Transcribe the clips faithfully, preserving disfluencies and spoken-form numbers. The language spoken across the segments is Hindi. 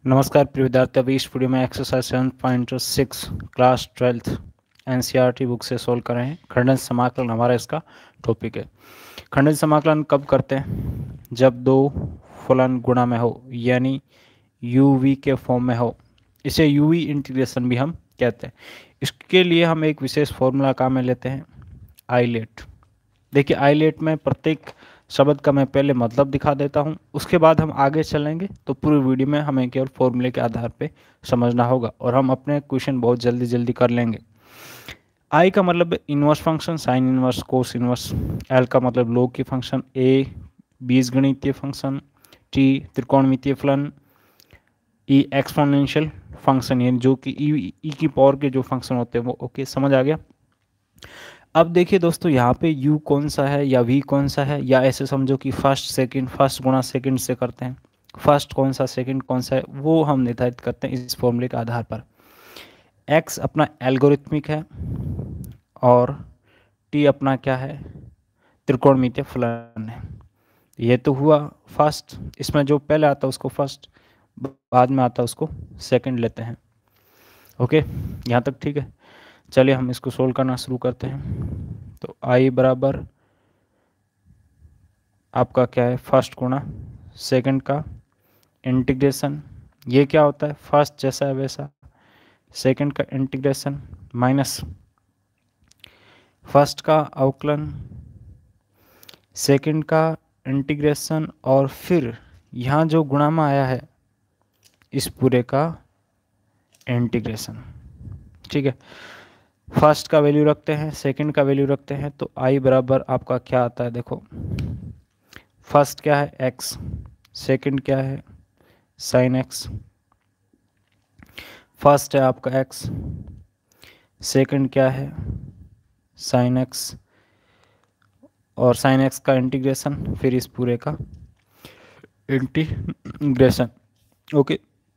नमस्कार प्रिय विद्यार्थी। अभी इस वीडियो में exercise seven point six class twelfth NCERT book से सोल्व कर रहे हैं। खंडन समाकलन हमारा इसका टॉपिक है। खंडन समाकलन कब करते हैं? जब दो फलन गुणा में हो, यानी यूवी के फॉर्म में हो। इसे यूवी इंटीग्रेशन भी हम कहते हैं। इसके लिए हम एक विशेष फॉर्मूला काम में लेते हैं, आइलेट। देखिए, आइलेट में प्रत्येक शब्द का मैं पहले मतलब दिखा देता हूँ, उसके बाद हम आगे चलेंगे। तो पूरी वीडियो में हमें केवल फॉर्मूले के आधार पे समझना होगा और हम अपने क्वेश्चन बहुत जल्दी जल्दी कर लेंगे। आई का मतलब inverse function, sine inverse, cos inverse. L का मतलब लॉग की फंक्शन। ए बीजगणितीय फंक्शन। टी त्रिकोणमितीय फलन। ई एक्सपोनेंशियल फंक्शन, यानी जो कि ई ई की पावर के जो फंक्शन होते हैं वो। ओके, समझ आ गया। अब देखिए दोस्तों, यहाँ पे u कौन सा है या v कौन सा है, या ऐसे समझो कि फर्स्ट सेकंड, फर्स्ट गुणा सेकंड से करते हैं। फर्स्ट कौन सा, सेकंड कौन सा है, वो हम निर्धारित करते हैं इस फॉर्मूले के आधार पर। x अपना एल्गोरिथमिक है और t अपना क्या है, त्रिकोणमितीय फलन है। ये तो हुआ फर्स्ट। इसमें जो पहले आता है उसको फर्स्ट, बाद में आता है उसको सेकंड लेते हैं। ओके, यहाँ तक ठीक है। चलिए हम इसको सोल्व करना शुरू करते हैं। तो i बराबर आपका क्या है, फर्स्ट गुणा सेकंड का इंटीग्रेशन। ये क्या होता है, फर्स्ट जैसा है वैसा, सेकंड का इंटीग्रेशन माइनस फर्स्ट का अवकलन, सेकंड का इंटीग्रेशन, और फिर यहाँ जो गुणा में आया है इस पूरे का इंटीग्रेशन। ठीक है, फर्स्ट का वैल्यू रखते हैं, सेकंड का वैल्यू रखते हैं। तो i बराबर आपका क्या आता है, देखो फर्स्ट क्या है x, सेकंड क्या है साइन x। फर्स्ट है आपका x, सेकंड क्या है साइन x, और साइन x का इंटीग्रेशन, फिर इस पूरे का इंटीग्रेशन। ओके,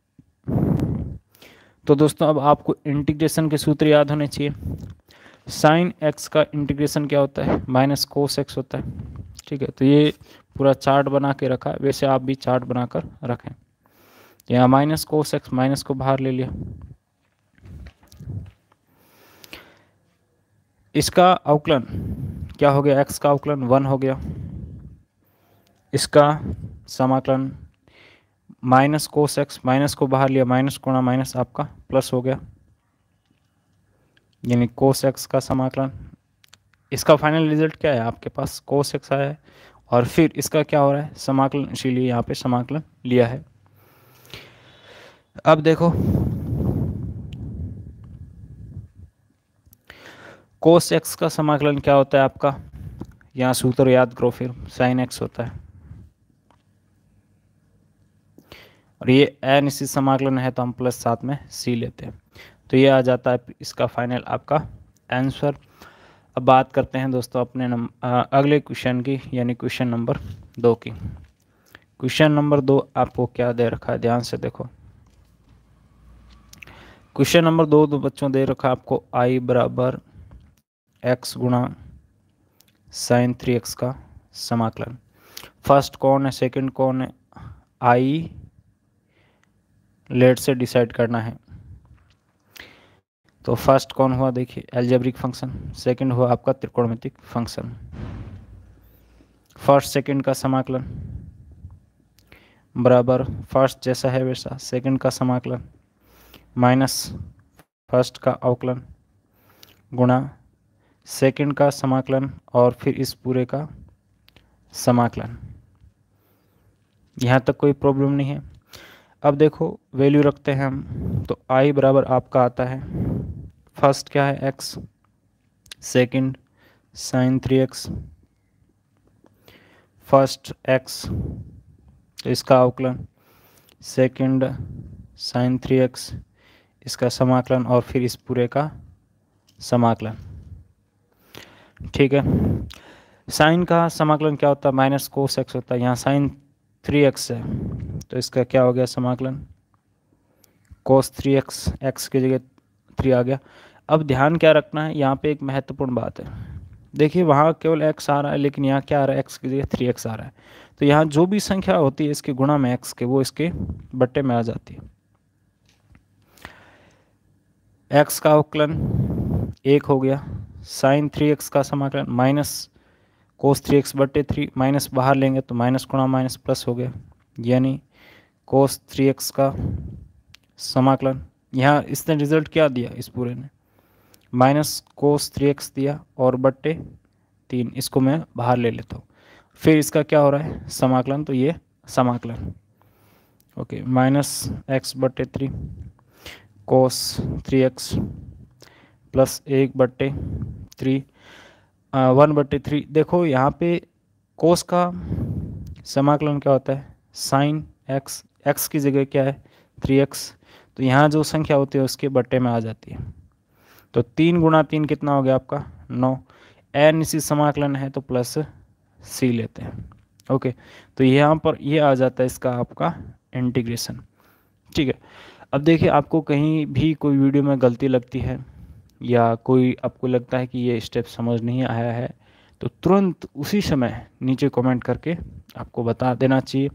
तो दोस्तों अब आपको इंटीग्रेशन के सूत्र याद होने चाहिए। साइन x का इंटीग्रेशन क्या होता है, माइनस कोस x होता है। ठीक है, तो ये पूरा चार्ट बना के रखा है, वैसे आप भी चार्ट बनाकर रखें। यहाँ माइनस कोस x, माइनस को बाहर ले लिया। इसका अवकलन क्या हो गया, x का अवकलन वन हो गया। इसका समाकलन माइनस कोस x, माइनस को बाहर लिया, माइनस गुणा माइनस आपका प्लस हो गया, यानी कोस x का समाकलन। इसका फाइनल रिजल्ट क्या है, आपके पास कोस x आया है, और फिर इसका क्या हो रहा है, समाकलन, इसीलिए यहाँ पे समाकलन लिया है। अब देखो कोस x का समाकलन क्या होता है आपका, यहाँ सूत्र याद करो, फिर साइन x होता है, और ये अनिश्चित समाकलन है तो हम प्लस साथ में c लेते हैं। तो ये आ जाता है इसका फाइनल आपका आंसर। अब बात करते हैं दोस्तों अपने नम, आ, अगले क्वेश्चन की, यानी क्वेश्चन नंबर दो की। क्वेश्चन नंबर दो आपको क्या दे रखा है, ध्यान से देखो। क्वेश्चन नंबर दो दो बच्चों दे रखा है आपको i बराबर x गुणा साइन थ्री एक्स का समाकलन। फर्स्ट कौन है, सेकंड कौन है, i लेट से डिसाइड करना है। तो फर्स्ट कौन हुआ, देखिए एल्जेब्रिक फंक्शन, सेकंड हुआ आपका त्रिकोणमितिक फंक्शन। फर्स्ट सेकंड का समाकलन बराबर फर्स्ट जैसा है वैसा, सेकंड का समाकलन माइनस फर्स्ट का अवकलन गुणा सेकंड का समाकलन, और फिर इस पूरे का समाकलन। यहाँ तक कोई प्रॉब्लम नहीं है। अब देखो वैल्यू रखते हैं हम, तो i बराबर आपका आता है, फर्स्ट क्या है x, second sine three x, first x तो इसका अवकलन, सेकंड साइन थ्री एक्स इसका समाकलन, और फिर इस पूरे का समाकलन। ठीक है, साइन का समाकलन क्या होता है, माइनस कोस एक्स होता है। यहाँ साइन थ्री एक्स है तो इसका क्या हो गया समाकलन, कोस थ्री एक्स, एक्स की जगह थ्री आ गया। अब ध्यान क्या रखना है, यहाँ पे एक महत्वपूर्ण बात है। देखिए वहाँ केवल x आ रहा है, लेकिन यहाँ क्या आ रहा है, x की जगह थ्री एक्स आ रहा है। तो यहाँ जो भी संख्या होती है इसके गुणा में x के, वो इसके बट्टे में आ जाती है। एक्स का अवकलन एक हो गया, साइन थ्री एक्स का समाकलन माइनस कोस थ्री एक्स बटे थ्री, माइनस बाहर लेंगे तो माइनस गुणा माइनस प्लस हो गया, यानी कोस थ्री एक्स का समाकलन। यहाँ इसने रिजल्ट क्या दिया इस पूरे ने, माइनस कोस थ्री एक्स दिया और बट्टे तीन, इसको मैं बाहर ले लेता हूँ। फिर इसका क्या हो रहा है समाकलन, तो ये समाकलन ओके, माइनस एक्स बट्टे three cos three x plus एक बट्टे थ्री वन बट्टे थ्री। देखो यहाँ पे कोस का समाकलन क्या होता है, साइन एक्स, एक्स की जगह क्या है थ्री एक्स, तो यहाँ जो संख्या होती है उसके बट्टे में आ जाती है। तो तीन गुणा तीन कितना हो गया आपका नौ, एन इसी समाकलन है तो प्लस सी लेते हैं। ओके, तो यहाँ पर ये आ जाता है इसका आपका इंटीग्रेशन। ठीक है, अब देखिए आपको कहीं भी कोई वीडियो में गलती लगती है या कोई आपको लगता है कि ये स्टेप समझ नहीं आया है, तो तुरंत उसी समय नीचे कमेंट करके आपको बता देना चाहिए,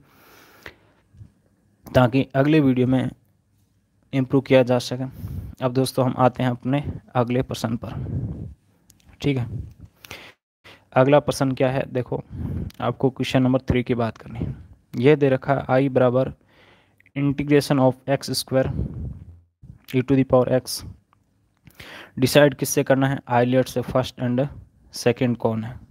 ताकि अगले वीडियो में इम्प्रूव किया जा सके। अब दोस्तों हम आते हैं अपने अगले प्रश्न पर। ठीक है, अगला प्रश्न क्या है, देखो आपको क्वेश्चन नंबर थ्री की बात करनी है। यह दे रखा है आई बराबर integration of x square e to the power x. Decide किससे करना है, आई लेट से फर्स्ट एंड सेकंड कौन है।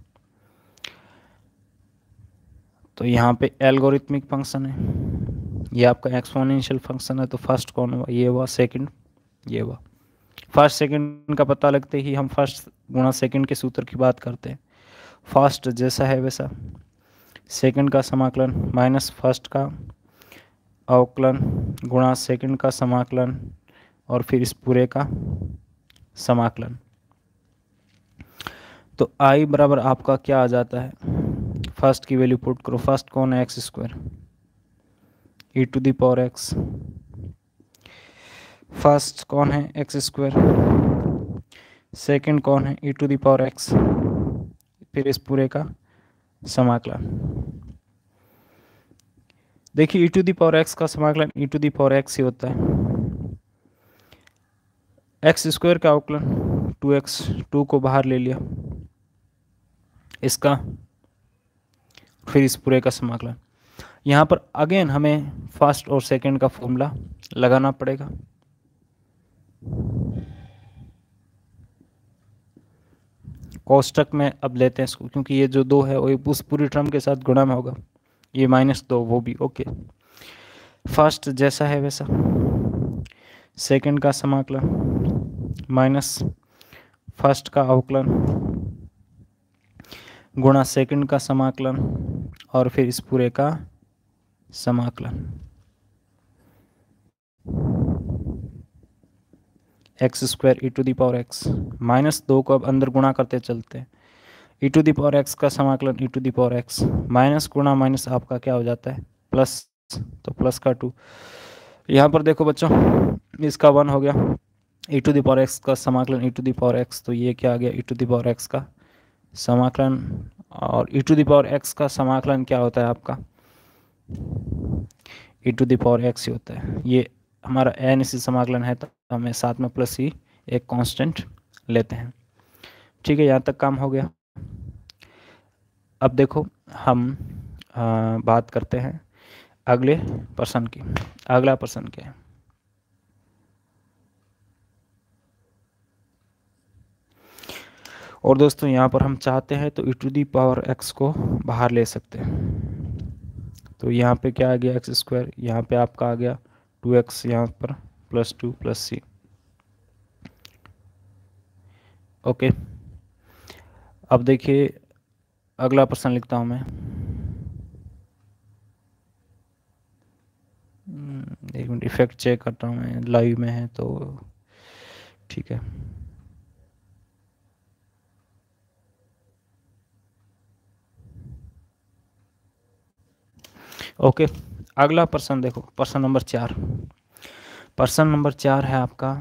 तो यहाँ पे एल्गोरिथमिक फंक्शन है, ये आपका एक्सपोनेंशियल फंक्शन है, तो फर्स्ट कौन हुआ, ये हुआ, सेकंड ये हुआ। फर्स्ट सेकंड का पता लगते ही हम फर्स्ट गुणा सेकंड के सूत्र की बात करते हैं। फर्स्ट जैसा है वैसा, सेकंड का समाकलन माइनस फर्स्ट का अवकलन गुणा सेकंड का समाकलन और फिर इस पूरे का समाकलन। तो आई बराबर आपका क्या आ जाता है, फर्स्ट की वैल्यू पुट करो, फर्स्ट कौन है x square e to the power x, first कौन है एक्स स्क्वायर, सेकंड कौन है e to the power x, फिर इस पूरे का समाकलन। देखिए e to the power x का समाकलन e to the power x ही होता है, एक्स स्क्वायर का अवकलन टू एक्स, टू को बाहर ले लिया इसका, फिर इस पूरे का समाकलन। यहाँ पर अगेन हमें फर्स्ट और सेकंड का फॉर्मूला लगाना पड़ेगा। कोष्टक में अब लेते हैं इसको, क्योंकि ये जो दो है वो उस पूरी टर्म के साथ गुणा में होगा, ये माइनस दो वो भी ओके। फर्स्ट जैसा है वैसा, सेकंड का समाकलन माइनस फर्स्ट का अवकलन गुणा सेकंड का समाकलन और फिर इस पूरे का समाकलन। X square e to the power x, minus दो को अब अंदर गुणा करते चलते हैं, e to the power x का समाकलन e to the power x, minus गुणा माइनस आपका क्या हो जाता है प्लस, तो प्लस का टू। यहाँ पर देखो बच्चों इसका वन हो गया, e to the power x का समाकलन e to the power x, तो ये क्या आ गया e to the power x का समाकलन, और e to the power x का समाकलन क्या होता है आपका e to the power x ही होता है। ये हमारा एन इसी समाकलन है, तो हमें साथ में प्लस ही एक कांस्टेंट लेते हैं। ठीक है, यहाँ तक काम हो गया। अब देखो हम आ, बात करते हैं अगले प्रश्न की। अगला प्रश्न क्या है, और दोस्तों यहाँ पर हम चाहते हैं तो e to the power x को बाहर ले सकते हैं। तो यहाँ पे क्या आ गया एक्स स्क्वायर, यहाँ पे आपका आ गया टू एक्स, यहाँ पर plus two plus c. Okay, अब देखिए अगला प्रश्न लिखता हूँ मैं, एक मिनट इफेक्ट चेक करता हूँ मैं, लाइव में है तो ठीक है। ओके, अगला प्रश्न देखो, प्रश्न नंबर चार। प्रश्न नंबर चार है आपका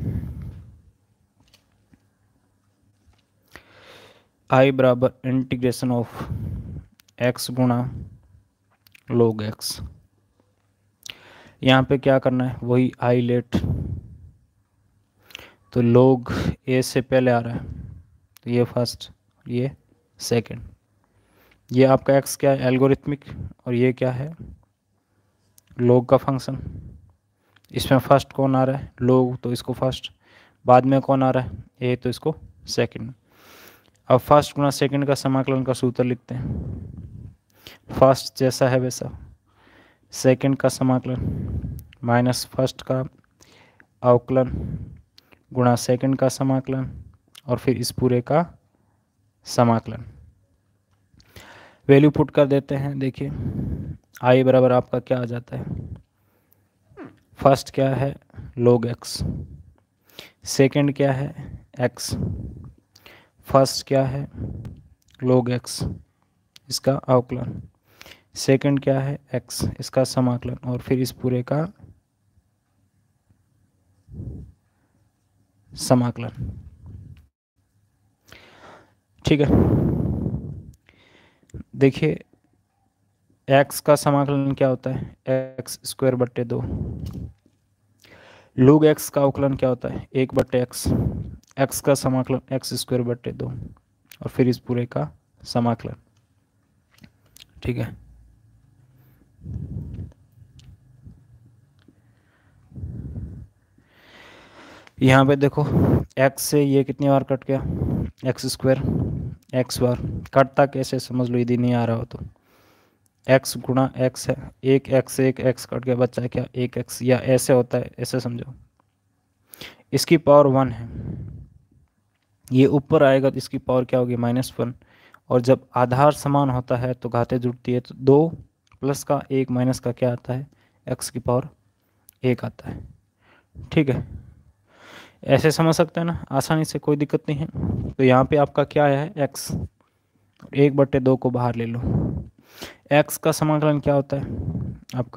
आई बराबर इंटीग्रेशन ऑफ एक्स गुणा लोग एक्स। यहाँ पे क्या करना है, वही आई लेट तो log a से पहले आ रहा है, तो ये फर्स्ट, ये सेकंड। ये आपका x क्या है, एल्गोरिथमिक, और ये क्या है, log का फंक्शन। इसमें फर्स्ट कौन आ रहा है, log, तो इसको फर्स्ट, बाद में कौन आ रहा है, a, तो इसको सेकंड। अब फर्स्ट गुना सेकंड का समाकलन का सूत्र लिखते हैं। फर्स्ट जैसा है वैसा, सेकंड का समाकलन माइनस फर्स्ट का अवकलन गुणा सेकंड का समाकलन और फिर इस पूरे का समाकलन। वैल्यू पुट कर देते हैं। देखिए आई बराबर आपका क्या आ जाता है, फर्स्ट क्या है log x, सेकंड क्या है x, फर्स्ट क्या है log x इसका अवकलन, सेकंड क्या है x इसका समाकलन और फिर इस पूरे का समाकलन। ठीक है, देखिए x का समाकलन क्या होता है, एक्स स्क्वायर बट्टे दो। log x का अवकलन क्या होता है, एक बट्टे एक्स, x का समाकलन एक्स स्क्वायर बट्टे दो और फिर इस पूरे का समाकलन। ठीक है, यहाँ पे देखो x से ये कितनी बार कट गया, एक्स स्क्वायर एक्स बार, कटता कैसे समझ लो, यदि नहीं आ रहा हो तो x गुणा x है, एक x एक x कट गया, बच्चा क्या एक x, या ऐसे होता है, ऐसे समझो, इसकी पावर वन है, ये ऊपर आएगा तो इसकी पावर क्या होगी माइनस वन, और जब आधार समान होता है तो घातें जुड़ती है, तो दो प्लस का एक माइनस का क्या आता है, x की पावर एक आता है। ठीक है, ऐसे समझ सकते हैं ना आसानी से, कोई दिक्कत नहीं है। तो यहाँ पे आपका क्या है x, एक बट्टे दो को बाहर ले लो, x का समाकलन क्या होता है आपका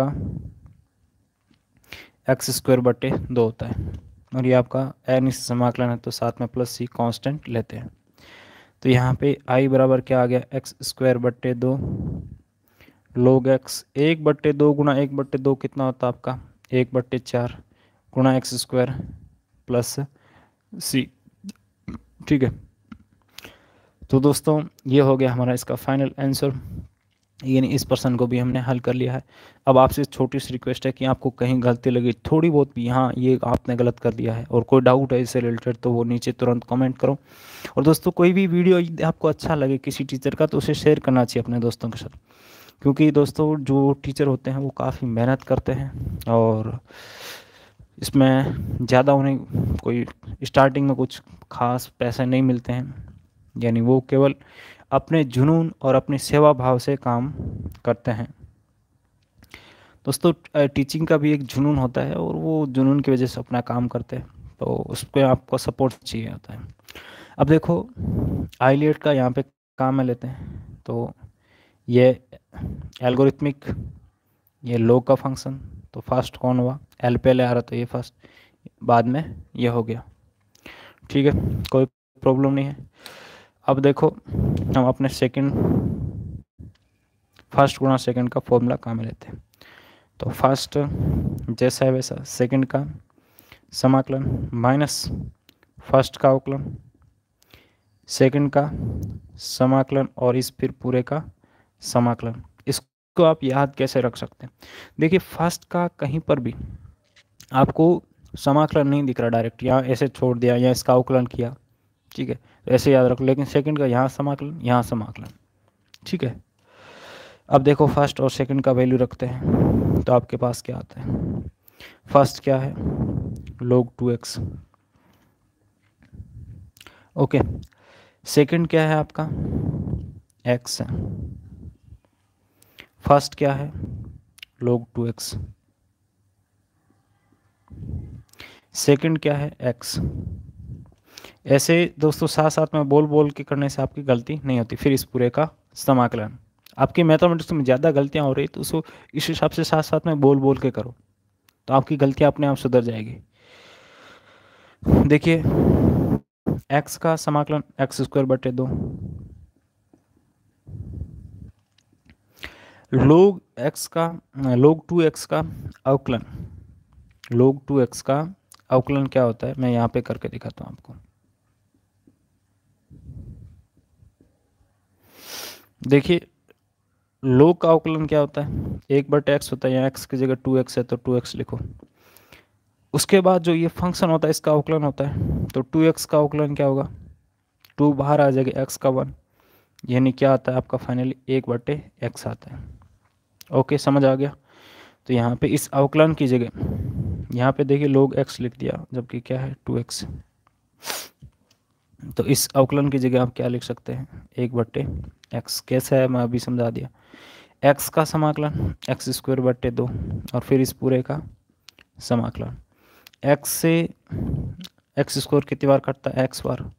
एक्स स्क्वायर बट्टे दो होता है, और ये आपका एन इस समाकलन है तो साथ में प्लस सी कांस्टेंट लेते हैं। तो यहाँ पे i बराबर क्या आ गया, एक्स स्क्वायर बट्टे दो log x, एक बट्टे दो गुणा एक बट्टे दो कितना होता है आपका, एक बट्टे चार गुणा एक्स स्क्वायर प्लस सी। ठीक है, तो दोस्तों ये हो गया हमारा इसका फाइनल आंसर, यानी इस प्रश्न को भी हमने हल कर लिया है। अब आपसे छोटी सी रिक्वेस्ट है कि आपको कहीं गलती लगी थोड़ी बहुत भी, हाँ ये आपने गलत कर दिया है और कोई डाउट है इससे रिलेटेड, तो वो नीचे तुरंत कमेंट करो। और दोस्तों कोई भी वीडियो आपको अच्छा लगे किसी टीचर का तो उसे शेयर करना चाहिए अपने दोस्तों के साथ, क्योंकि दोस्तों जो टीचर होते हैं वो काफ़ी मेहनत करते हैं और इसमें ज़्यादा उन्हें कोई स्टार्टिंग में कुछ खास पैसे नहीं मिलते हैं, यानी वो केवल अपने जुनून और अपनी सेवा भाव से काम करते हैं। दोस्तों टीचिंग का भी एक जुनून होता है और वो जुनून की वजह से अपना काम करते हैं, तो उस पर आपको सपोर्ट चाहिए होता है। अब देखो आईलेट का यहाँ पे काम में लेते हैं, तो ये एल्गोरिथमिक, ये log का फंक्शन, तो फर्स्ट कौन हुआ, एल पहले आ रहा तो ये फर्स्ट, बाद में ये हो गया। ठीक है, कोई प्रॉब्लम नहीं है। अब देखो हम अपने सेकंड, फर्स्ट गुणा सेकंड का फॉर्मूला काम में लेते हैं, तो फर्स्ट जैसा है वैसा, सेकंड का समाकलन माइनस फर्स्ट का अवकलन, सेकंड का समाकलन और इस फिर पूरे का समाकलन। इसको आप याद कैसे रख सकते हैं, देखिए फर्स्ट का कहीं पर भी आपको समाकलन नहीं दिख रहा डायरेक्ट, यहाँ ऐसे छोड़ दिया या इसका अवकलन किया, ठीक है, तो ऐसे याद रखो, लेकिन सेकंड का यहाँ समाकलन यहाँ समाकलन। ठीक है, अब देखो फर्स्ट और सेकंड का वैल्यू रखते हैं तो आपके पास क्या आता है, फर्स्ट क्या है log two x, okay, second क्या है आपका x है, फर्स्ट क्या है log टू एक्स, सेकंड क्या है x। ऐसे दोस्तों साथ साथ में बोल बोल के करने से आपकी गलती नहीं होती। फिर इस पूरे का समाकलन, आपकी मैथमेटिक्स में ज़्यादा गलतियाँ हो रही तो उसको इस हिसाब से साथ साथ में बोल बोल के करो, तो आपकी गलतियाँ अपने आप सुधर जाएगी। देखिए x का समाकलन एक्स स्क्वायर बटे दो, log x का log टू एक्स का अवकलन, log टू एक्स का अवकलन क्या होता है मैं यहाँ पे करके दिखाता हूँ आपको। देखिए लोग का अवकलन क्या होता है, एक बटे एक्स होता है, यहाँ एक्स की जगह टू एक्स है तो टू एक्स लिखो। उसके बाद जो ये फंक्शन होता है इसका अवकलन होता है, तो टू एक्स का अवकलन क्या होगा, टू बाहर आ जाएगा, एक्स का वन, यानी क्या आता है आपका फाइनली एक बटे एक्स आता है। ओके समझ आ गया। तो यहाँ पे इस अवकलन की जगह यहाँ पे देखिए लोग एक्स लिख दिया, जबकि क्या है टू एक्स। तो इस अवकलन की जगह आप क्या लिख सकते हैं, एक बट्टे एक्स। कैसे है मैं अभी समझा दिया। एक्स का समाकलन एक्स स्क्वायर बट्टे दो, और फिर इस पूरे का समाकलन। एक्स से एक्स स्क्वायर कितनी बार कटता है, एक्स बार।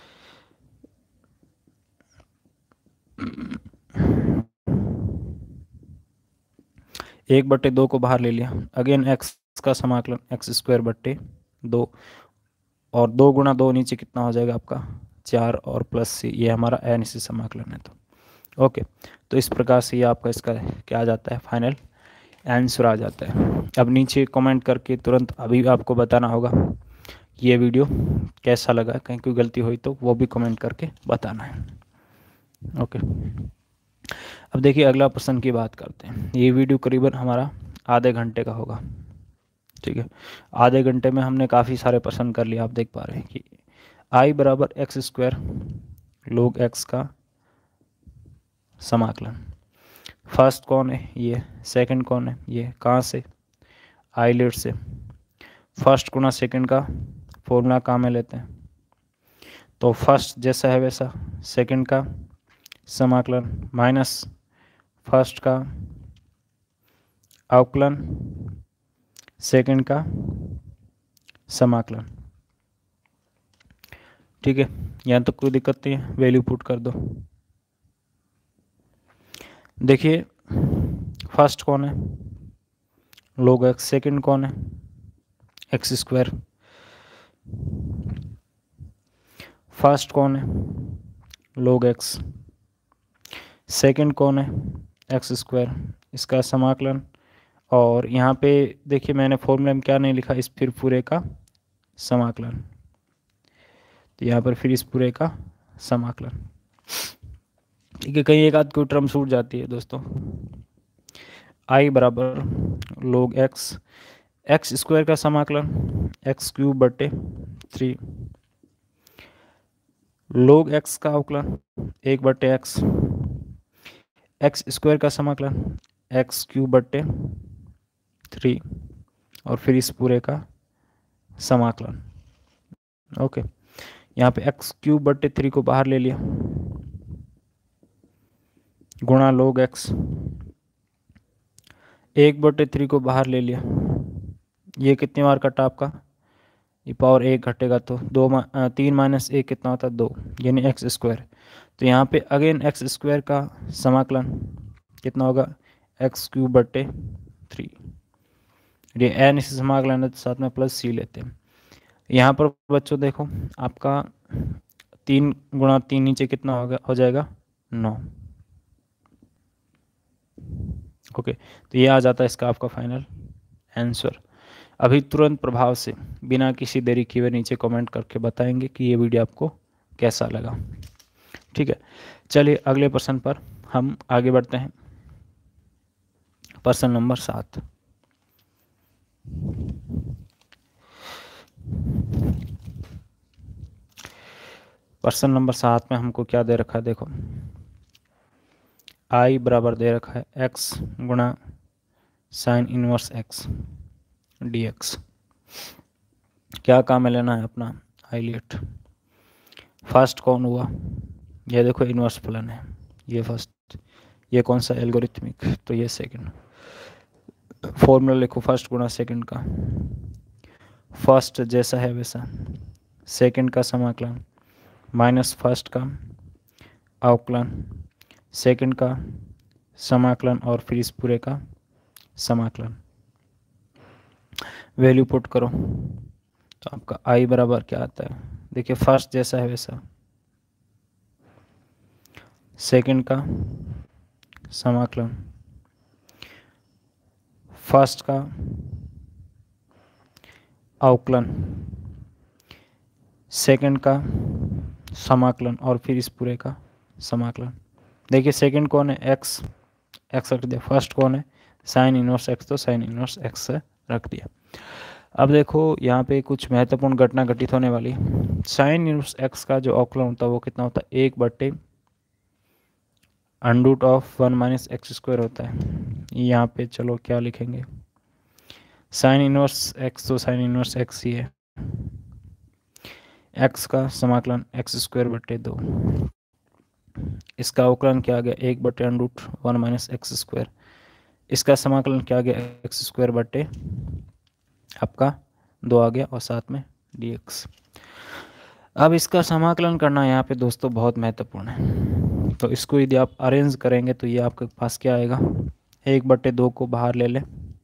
एक बट्टे दो को बाहर ले लिया, अगेन एक्स का समाकलन एक्स स्क्वायर बट्टे दो, और दो गुणा दो नीचे कितना हो जाएगा आपका चार, और प्लस सी, ये हमारा एन सी समाकलन है। तो ओके, तो इस प्रकार से ये आपका इसका क्या आ जाता है, फाइनल आंसर आ जाता है। अब नीचे कमेंट करके तुरंत अभी आपको बताना होगा कि ये वीडियो कैसा लगा, कहीं कोई गलती हुई तो वो भी कमेंट करके बताना है। ओके, अब देखिए अगला प्रश्न की बात करते हैं। ये वीडियो करीबन हमारा आधे घंटे का होगा, ठीक है। आधे घंटे में हमने काफ़ी सारे प्रश्न कर लिए, आप देख पा रहे हैं कि आई बराबर एक्स स्क्वायर लोग एक्स का समाकलन। फर्स्ट कौन है ये, सेकंड कौन है ये, कहाँ से, आईलेट से। फर्स्ट गुना सेकंड का फॉर्मूला काम में लेते हैं, तो फर्स्ट जैसा है वैसा सेकंड का समाकलन माइनस फर्स्ट का अवकलन सेकंड का समाकलन, ठीक है। यहाँ तो कोई दिक्कत नहीं है, वैल्यू पुट कर दो। देखिए फर्स्ट कौन है, लोग एक्स। सेकंड कौन है, एक्स स्क्वायर। फर्स्ट कौन है, लोग एक्स। सेकंड कौन है, एक्स स्क्वायर, इसका समाकलन। और यहाँ पे देखिए मैंने फॉर्मूला में क्या नहीं लिखा, इस फिर पूरे का समाकलन, तो यहाँ पर फिर इस पूरे का समाकलन, ठीक है। कहीं एक आध कोई टर्म छूट जाती है दोस्तों। आई बराबर लोग एक्स, एक्स स्क्वायर का समाकलन एक्स क्यूब बटे थ्री, लोग एक्स का अवकलन एक बटे एक्स, एक्स स्क्वायर का समाकलन एक्स क्यूब बटे थ्री, और फिर इस पूरे का समाकलन। ओके, यहाँ पे एक्स क्यूब बटे थ्री को बाहर ले लिया, गुणा लोग एक्स, एक बटे थ्री को बाहर ले लिया, ये कितनी बार कटा आपका, ये पावर एक घटेगा तो दो मा, तीन माइनस एक कितना होता है दो, यानी एक्स स्क्वायर। तो यहाँ पे अगेन एक्स स्क्वायर का समाकलन कितना होगा, एक्स क्यूब बटे थ्री, ये एन इस समाकलन है तो साथ में प्लस सी लेते हैं। यहाँ पर बच्चों देखो आपका तीन गुणा तीन नीचे कितना होगा, हो जाएगा नौ। ओके, तो ये आ जाता है इसका आपका फाइनल आंसर। अभी तुरंत प्रभाव से बिना किसी देरी किए हुए नीचे कमेंट करके बताएंगे कि ये वीडियो आपको कैसा लगा, ठीक है। चलिए अगले प्रश्न पर हम आगे बढ़ते हैं। प्रश्न नंबर सात। प्रश्न नंबर सात में हमको क्या दे रखा है, देखो आई बराबर दे रखा है एक्स गुणा sine inverse x d x. क्या काम में लेना है अपना, आईलेट। फर्स्ट कौन हुआ, ये देखो इनवर्स फलन है, ये फर्स्ट, ये कौन सा एल्गोरिथमिक, तो ये सेकंड। फॉर्मूला लिखो फर्स्ट गुणा सेकंड का, फर्स्ट जैसा है वैसा सेकंड का समाकलन माइनस फर्स्ट का अवकलन सेकंड का समाकलन, और फिर इस पूरे का समाकलन। वैल्यू पुट करो तो आपका आई बराबर क्या आता है, देखिए फर्स्ट जैसा है वैसा सेकंड का समाकलन, फर्स्ट का अवकलन, सेकंड का समाकलन और फिर इस पूरे का समाकलन। देखिए सेकंड कौन है, एक्स, एक्स रख दिया। फर्स्ट कौन है, साइन इनवर्स एक्स, तो साइन इनवर्स एक्स रख दिया। अब देखो यहाँ पे कुछ महत्वपूर्ण घटना घटित होने वाली। साइन इनवर्स एक्स का जो अवकलन होता है वो कितना होता है, एक बट्टे under root of one minus x square होता है। यहाँ पे चलो क्या लिखेंगे, साइन इनवर्स एक्स, तो साइन इनवर्स एक्स ही है, एक्स का समाकलन एक्स स्क्वायर बट्टे दो, इसका अवकलन क्या आ गया, एक बटे under root one minus x square, इसका समाकलन क्या आ गया, एक्स स्क्वायर बटे आपका दो आ गया और साथ में डी एक्स। अब इसका समाकलन करना यहाँ पे दोस्तों बहुत महत्वपूर्ण है। तो इसको यदि आप अरेंज करेंगे तो ये आपके पास क्या आएगा, एक बटे दो को बाहर ले लें,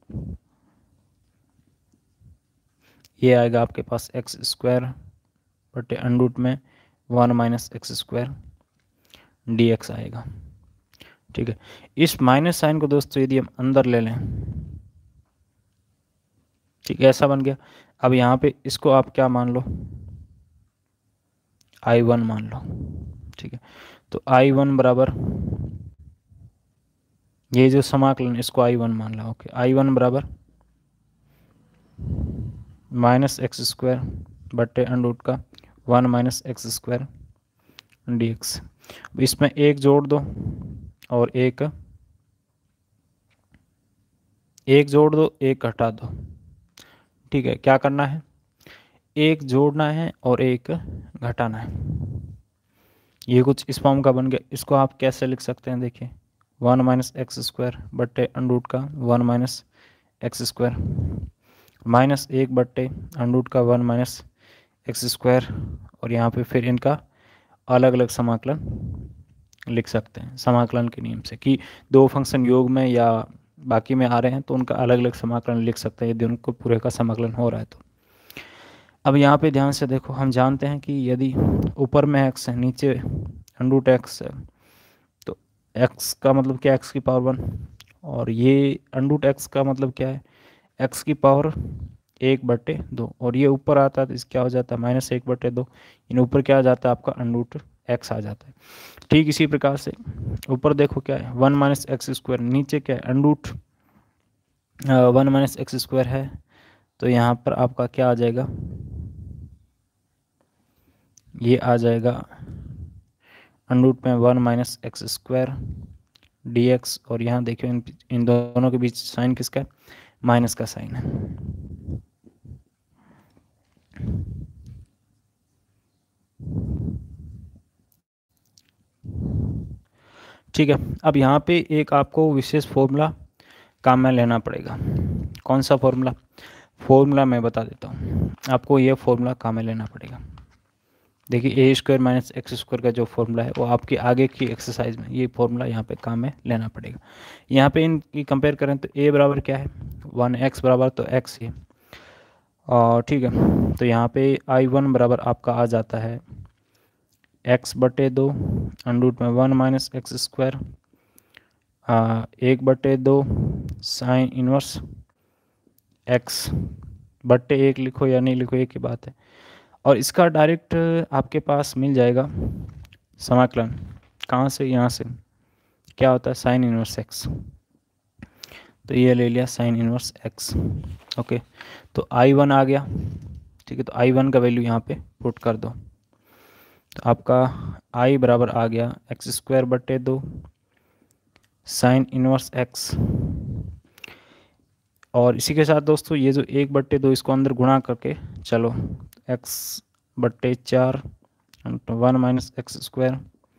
ये आएगा आपके पास एक्स स्क्वायर बटे अंडर रूट में one minus x square d x आएगा। ठीक है, इस माइनस साइन को दोस्तों यदि हम अंदर ले लें, ठीक है, ऐसा बन गया। अब यहाँ पे इसको आप क्या मान लो, आई वन मान लो। ठीक है, तो आई वन बराबर, ये जो समाकलन इसको आई वन मान लो। ओके, आई वन बराबर माइनस एक्स स्क्वायर बटे अंडर रूट का one minus x square d x. इसमें एक जोड़ दो और एक एक जोड़ दो, एक घटा दो। ठीक है, क्या करना है, एक जोड़ना है और एक घटाना है। ये कुछ इस फॉर्म का बन गया। इसको आप कैसे लिख सकते हैं, देखिए वन माइनस एक्स स्क्वायर बट्टे अंडर रूट का one minus x square minus एक बट्टे अंडर रूट का वन माइनस एक्स स्क्वायर, और यहाँ पे फिर इनका अलग अलग समाकलन लिख सकते हैं समाकलन के नियम से, कि दो फंक्शन योग में या बाकी में आ रहे हैं तो उनका अलग अलग समाकलन लिख सकते हैं यदि उनको पूरे का समाकलन हो रहा है तो। अब यहाँ पे ध्यान से देखो, हम जानते हैं कि यदि ऊपर में एक्स है नीचे अंडर रूट एक्स है, तो एक्स का मतलब क्या, एक्स की पावर वन, और ये अंडर रूट एक्स का मतलब क्या है, एक्स की पावर एक बटे दो, और ये ऊपर आता है तो इस क्या हो जाता है, माइनस एक बटे दो, इन ऊपर क्या आ जाता है आपका अंडर रूट एक्स आ जाता है। ठीक इसी प्रकार से ऊपर देखो क्या है, वन माइनस एक्स स्क्वायर, नीचे क्या है under root one minus x square है, तो यहाँ पर आपका क्या आ जाएगा, ये आ जाएगा अंडर रूट में one minus x square d x, और यहाँ देखिए इन, इन दोनों के बीच साइन किसका है, माइनस का साइन है। ठीक है, अब यहाँ पे एक आपको विशेष फॉर्मूला काम में लेना पड़ेगा। कौन सा फॉर्मूला, फॉर्मूला मैं बता देता हूँ आपको, ये फॉर्मूला काम में लेना पड़ेगा। देखिए a square minus x square का जो फॉर्मूला है वो आपके आगे की एक्सरसाइज में ये फॉर्मूला यहाँ पे काम में लेना पड़ेगा। यहाँ पे इनकी कंपेयर करें तो ए बराबर क्या है, वन, एक्स बराबर तो एक्स ही, और ठीक है, तो यहाँ पे आई वन बराबर आपका आ जाता है एक्स बटे दो अंडर रूट में वन माइनस एक्स स्क्वायर एक बटे दो साइन इनवर्स एक्स बटे एक, लिखो या नहीं लिखो एक ही बात है। और इसका डायरेक्ट आपके पास मिल जाएगा समाकलन, कहाँ से, यहाँ से क्या होता है साइन इनवर्स एक्स, तो ये ले लिया साइन इनवर्स एक्स। ओके, तो आई वन आ गया। ठीक है, तो आई वन का वैल्यू यहाँ पे पुट कर दो, तो आपका आई बराबर आ गया एक्स स्क्वायर बटे दो साइन इनवर्स एक्स, और इसी के साथ दोस्तों ये जो एक बट्टे दो इसको अंदर गुणा करके चलो, एक्स बट्टे चार वन माइनस एक्स स्क्वायर,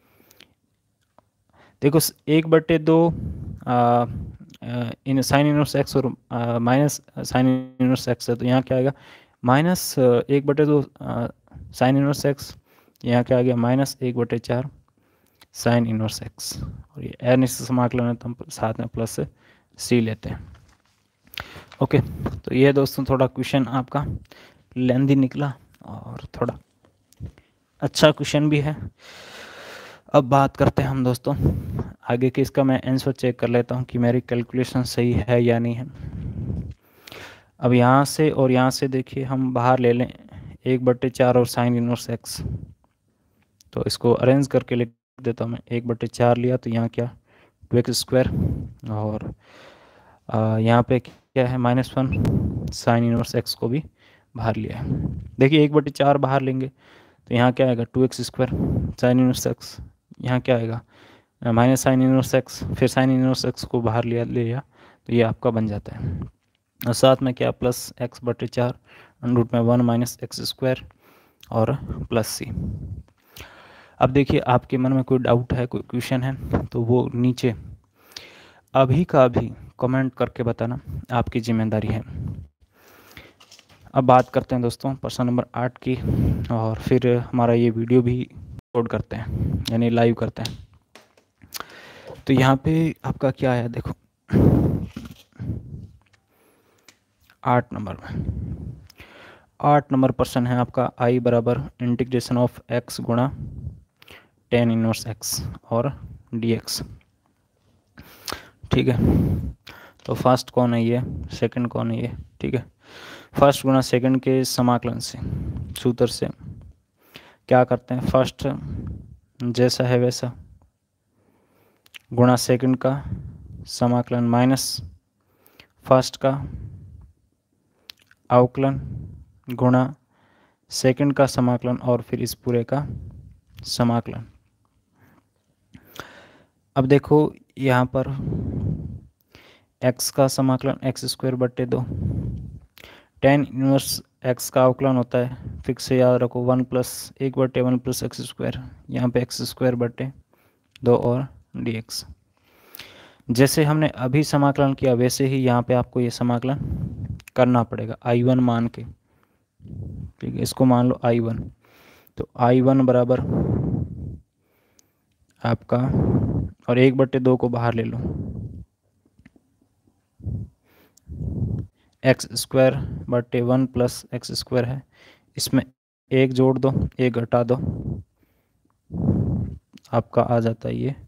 देखो एक बट्टे दो आ, इन साइन इनवर्स एक्स और माइनस साइन इनवर्स एक्स है, तो यहाँ क्या आएगा माइनस एक बटे दो साइन इनवर्स एक्स, यहाँ क्या आ गया माइनस एक बटे चार साइन इनवर्स एक्स, और ये एन इस समाकलन है तो हम साथ में प्लस से सी लेते हैं। ओके, तो ये दोस्तों थोड़ा क्वेश्चन आपका लेंदी निकला और थोड़ा अच्छा क्वेश्चन भी है। अब बात करते हैं हम दोस्तों आगे की, इसका मैं आंसर चेक कर लेता हूँ कि मेरी कैलकुलेशन सही है या नहीं है। अब यहाँ से और यहाँ से देखिए हम बाहर ले लें एक बट्टे चार और साइन इनवर्स एक्स, तो इसको अरेंज करके लिख देता हूँ मैं। एक बट्टे चार लिया तो यहाँ क्या टू एक्स स्क्वायर, और आ, यहाँ पे क्या है minus one, sine inverse x को भी बाहर लिया है। देखिए एक बट्टे चार बाहर लेंगे तो यहाँ क्या आएगा two x square sine inverse x, यहाँ क्या आएगा माइनस साइन इनवर्स एक्स, फिर साइन इनवर्स एक्स को बाहर लिया लिया तो ये आपका बन जाता है। और साथ में क्या प्लस एक्स बटे चार रूट में वन माइनस एक्स स्क्वायर और प्लस सी। अब देखिए आपके मन में कोई डाउट है, कोई क्वेश्चन है तो वो नीचे अभी का अभी कमेंट करके बताना, आपकी जिम्मेदारी है। अब बात करते हैं दोस्तों प्रश्न नंबर आठ की, और फिर हमारा ये वीडियो भी अपलोड करते हैं यानी लाइव करते हैं। तो यहाँ पे आपका क्या है देखो, आठ नंबर में आठ नंबर प्रश्न है आपका आई बराबर इंटीग्रेशन ऑफ एक्स गुणा टेन इनवर्स एक्स और डी एक्स। ठीक है, तो फर्स्ट कौन है ये, सेकंड कौन है ये। ठीक है, फर्स्ट गुणा सेकंड के समाकलन से सूत्र से क्या करते हैं, फर्स्ट जैसा है वैसा गुणा सेकंड का समाकलन माइनस फर्स्ट का अवकलन गुणा सेकंड का समाकलन और फिर इस पूरे का समाकलन। अब देखो यहाँ पर x का समाकलन एक्स स्क्वायर बट्टे दो, टेन इनवर्स x का अवकलन होता है फिक्स से याद रखो वन प्लस एक बट्टे वन प्लस एक्स स्क्वायर, यहाँ पे एक्स स्क्वायर बट्टे दो और dx। जैसे हमने अभी समाकलन किया वैसे ही यहाँ पे आपको ये समाकलन करना पड़ेगा आई वन मान के। ठीक है, इसको मान लो आई वन, तो आई वन बराबर आपका, और एक बट्टे दो को बाहर ले लो, एक्स स्क्वायर बट्टे वन प्लस एक्स स्क्वायर है, इसमें एक जोड़ दो एक घटा दो, आपका आ जाता है ये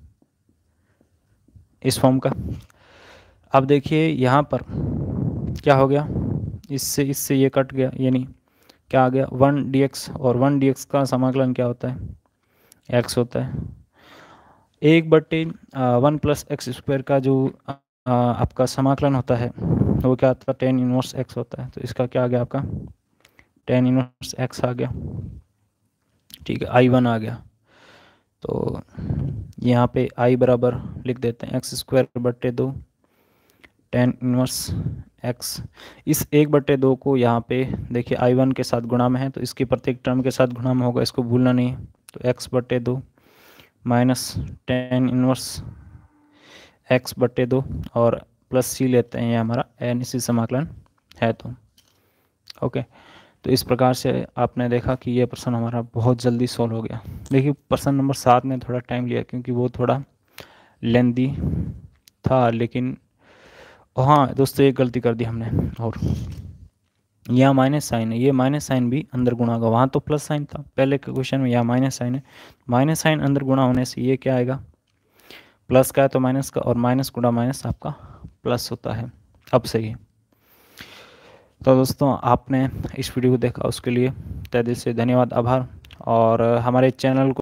इस फॉर्म का। अब देखिए यहाँ पर क्या हो गया, इससे इससे ये कट गया, यानी क्या आ गया वन डी एक्स, और वन डी एक्स का समाकलन क्या होता है एक्स होता है। एक बट्टे वन प्लस एक्स स्क्वायर का जो आ, आपका समाकलन होता है वो क्या आता है टेन इनवर्स एक्स होता है, तो इसका क्या आ गया आपका टेन इनवर्स एक्स आ गया। ठीक है, आई वन आ गया, तो यहाँ पे आई बराबर लिख देते हैं एक्स स्क्वायर बट्टे दो टेन इनवर्स एक्स। इस एक बट्टे दो को यहाँ पे देखिए आई वन के साथ गुणा में है तो इसकी प्रत्येक टर्म के साथ गुणा में होगा, इसको भूलना नहीं है। तो एक्स बट्टे दो माइनस टेन इनवर्स एक्स बट्टे दो और प्लस सी लेते हैं, ये हमारा एन इसी समाकलन है। तो ओके, तो इस प्रकार से आपने देखा कि ये प्रश्न हमारा बहुत जल्दी सॉल्व हो गया। देखिए प्रश्न नंबर सात में थोड़ा टाइम लिया क्योंकि वो थोड़ा लेंदी था, लेकिन हाँ दोस्तों एक गलती कर दी हमने, और यहाँ माइनस साइन है, ये माइनस साइन भी अंदर गुणा होगा, वहाँ तो प्लस साइन था पहले के क्वेश्चन में, यहाँ माइनस साइन है, माइनस साइन अंदर गुणा होने से ये क्या आएगा प्लस का है तो माइनस का, और माइनस गुणा माइनस आपका प्लस होता है। अब सही। तो दोस्तों आपने इस वीडियो को देखा उसके लिए तहे दिल से धन्यवाद, आभार। और हमारे चैनल को